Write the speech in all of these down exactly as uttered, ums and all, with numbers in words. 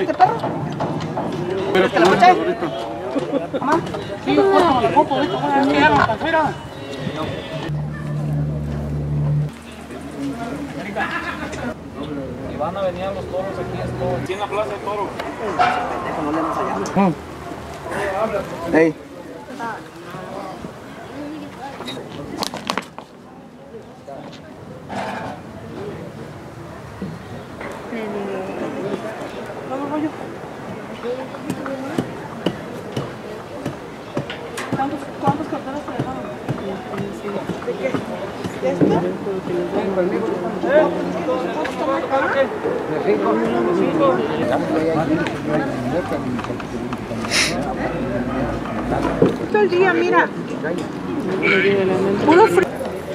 este perro? ¿Quieres que la coche? Mamá, sí, yo puedo la copo, esto voy a quedar hasta afuera. Y van a venir los toros aquí, esto, aquí en la plaza de toro. Ey. ¿Cuántos, cuántos carteles te dejaron? ¿De qué? ¿De esto? Todo el día, mira. Puro frío.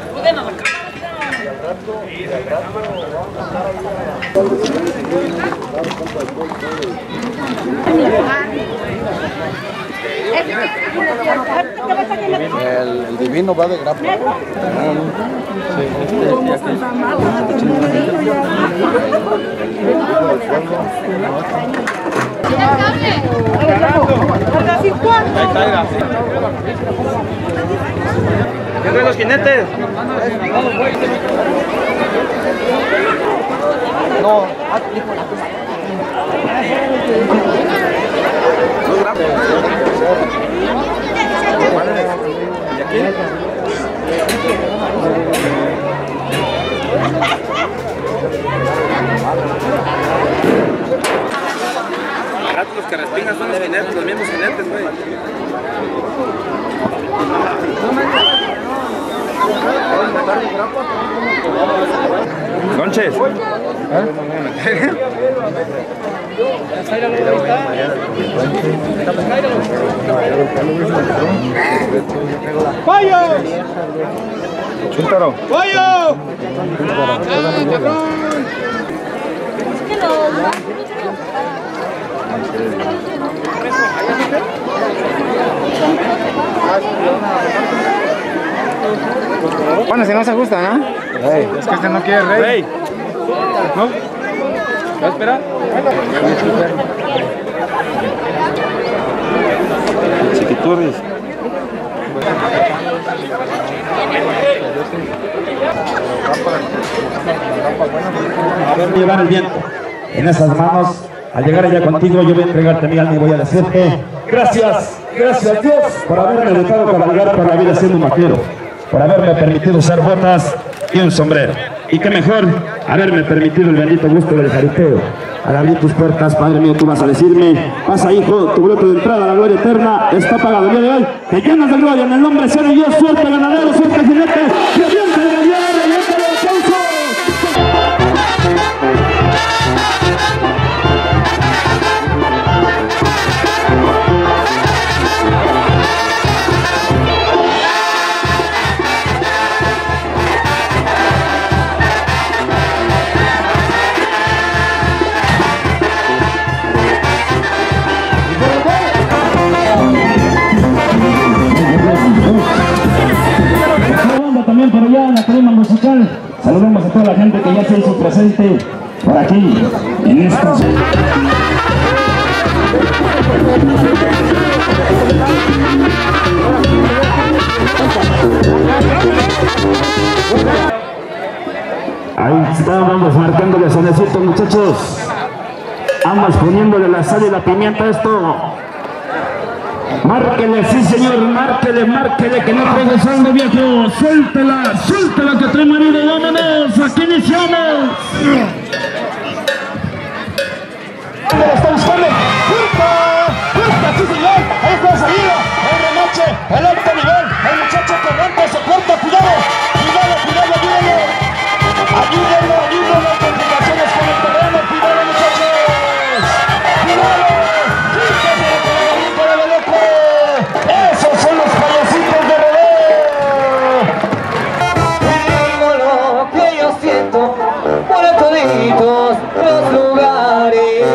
El, el divino va de grapa. ¿Qué traen los jinetes? No, Los que respingan son los jinetes, los mismos jinetes, güey. Conches. ¡Pollo! Chúntaro. ¡Pollo! bueno, si no se gusta, ¿no? Hey, es que este no quiere rey. Rey. ¿No? ¿Va a esperar? Chiquiturris. Llevar el viento en esas manos. Al llegar allá contigo, yo voy a entregarte mi alma y voy a decirte gracias, gracias Dios por haberme dejado cabalgar por la vida siendo un vaquero, por haberme permitido usar botas y un sombrero. Y qué mejor haberme permitido el bendito gusto del jaripeo. Al abrir tus puertas, Padre mío, tú vas a decirme, pasa hijo, tu boleto de entrada a la gloria eterna está pagado. El día de hoy te llenas de gloria en el nombre de Dios. Suerte ganadero, suerte jinete, que aviente de gallar, aviente de descanso. También por allá en la trama musical, saludamos a toda la gente que ya se hizo presente por aquí, en esta ahí estábamos marcándole sonecito, muchachos. Ambas poniéndole la sal y la pimienta a esto. Márquele, sí señor, márquele, márquele, que no traiga sangre, viejo. Suéltela, suéltela que trae marido, vámonos, aquí iniciamos. Está buscando, ¡puerta! ¡puerta, sí señor! Ahí está la salida, el remache, el alto nivel, el muchacho que aguanta, soporta, cuidado, cuidado, cuidado, ayúdalo, ayúdalo, ayúdalo, complicaciones con el terreno, cuidado muchachos, cuidado, quítate de la gallita de la loco, esos son los payasitos de rodeo. Digo lo que yo siento por toditos los lugares.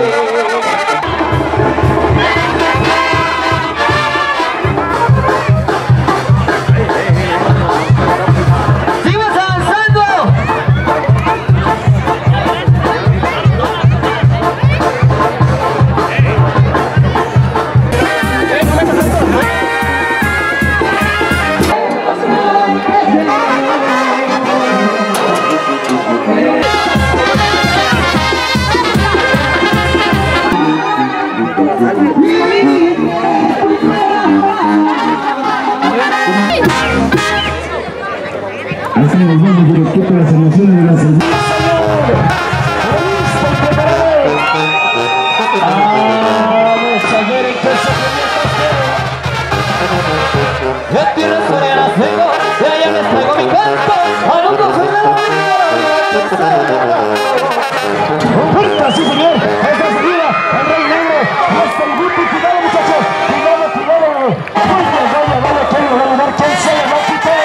Puerta, sí señor, esa salida, el Rey Negro, hasta el grupo, cuidado muchachos, cuidado, cuidado, vaya, vaya, vaya, que lo va a ganar, ¿quién se le va a quitar?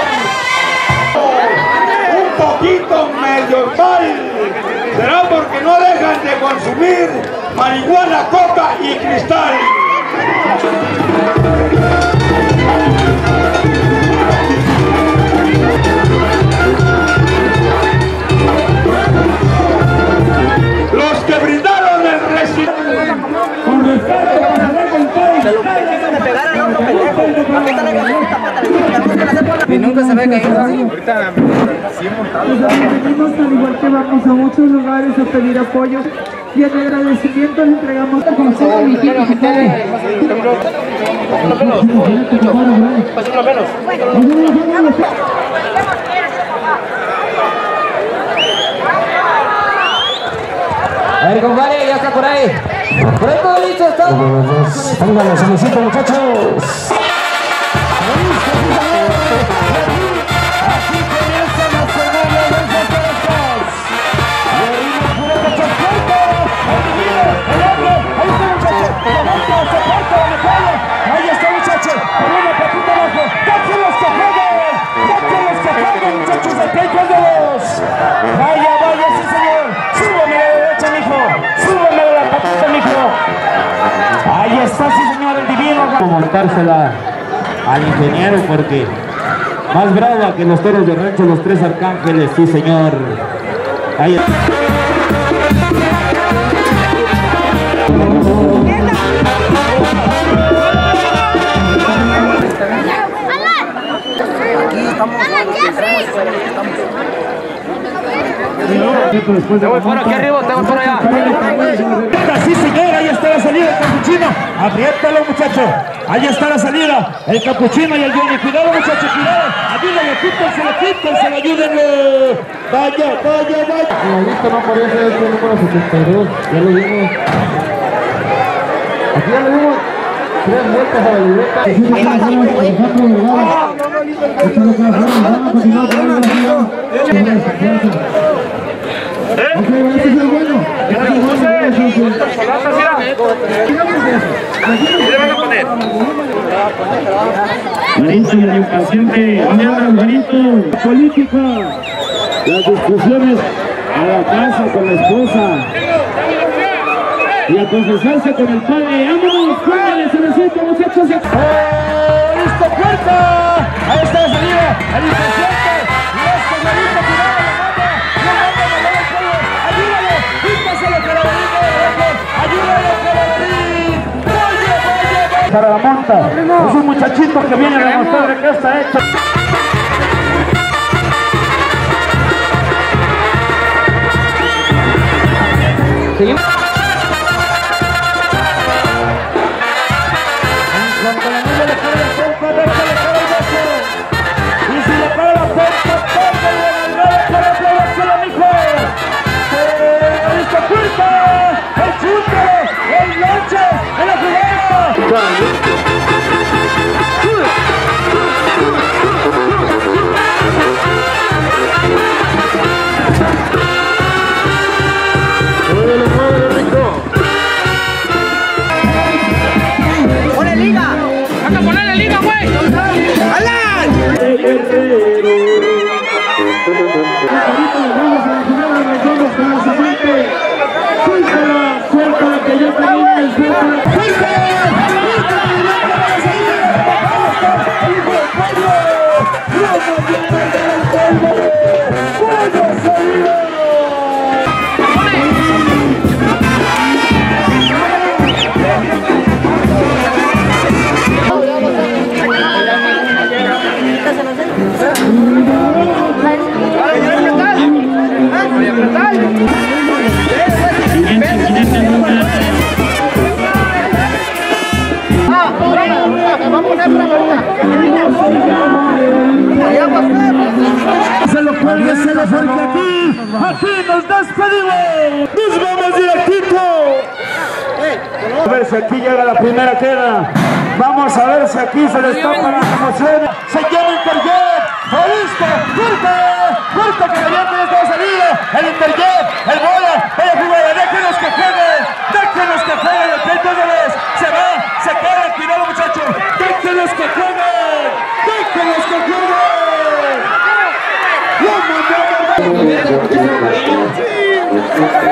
Un poquito medio mal, será porque no dejan de consumir marihuana, coca y cristal. Los que brindaron el recital. Con respeto, vamos a ver con todo. Y nunca se ve caído así. Venimos al igual que vamos a muchos lugares a pedir apoyo y en agradecimiento le entregamos a consejo vigente. A ver, compadre, ya está por ahí. Por ahí todo listo, está. Pónganlo, se necesita, muchachos. Así comienzan las jornadas de Zacatecas. Y ahí nos pura cachafuerte. El hombre, ahí está muchacho. Levanta, se parte, me cae. Ahí está muchacho. Con una patita abajo. ¡Déjenlos que jueguen! ¡Déjenlos que jueguen, muchachos! ¡De pecho de dos! Vaya, vaya, sí señor. Súbeme a la derecha, mijo. Súbeme a la patita, mijo. Ahí está, sí señor, el divino. Montársela al ingeniero porque más brava que los toros de rancho, los tres arcángeles, sí señor. Ahí está. Aquí estamos. Te voy por aquí arriba, te voy por allá. Sí, señor, ahí está la salida, el capuchino. Apriétalo, muchacho. Ahí está la salida, el capuchino y el Johnny. Cuidado, muchacho, cuidado. Ayúdenle, quítenselo, quítenselo, ayúdenle. Vaya, vaya, vaya. La lista no aparece, es el número setenta y dos. Ya lo vimos. Aquí ya lo vimos. Tres vueltas a la libreta. Marito y el impaciente, Marito, política, las discusiones a la casa con la esposa y a confesarse con el padre. ¡Vámonos! ¡Póngale, se necesita, muchachos! ¡Oh, listo, puerta! Ahí está la salida, el impaciente, y este Marito, cuidado, la manda, la manda, la manda, ayúdalo, quítaselo, Carabalín, ayúdalo, Carabalín. Para la monta, es un muchachito que viene a demostrar que está hecho. Seguimos. Cuando la niña le cae el pompa, deja le cae el beso. Y si le cae la pompa, ponga la nalgada para aplaudársela, mijo. ¡Eh, esta puerta! ¡El chute! ¡El lonche! ¡En la jugada! ¡Ponle liga! ¡Acá ponle liga, güey! ¡Alan! Suéltala, suéltala que ya termina el suéltala. Se lo cuelgue, se lo suelta aquí. Aquí nos despedimos. Nos vamos directito. A ver si aquí llega la primera queda. Vamos a ver si aquí se destapa la emoción. Se llama Interjet. ¡Listo! ¡Fuerte! ¡Fuerte que la viene esta salida! el Interjet, el bola, vaya jugada, déjenos que jueguen, déjenos que jueguen, el pleito de vez, se va, se queda, cuidado muchachos, déjenos que jueguen, déjenos que jueguen. ¡Los mandamos!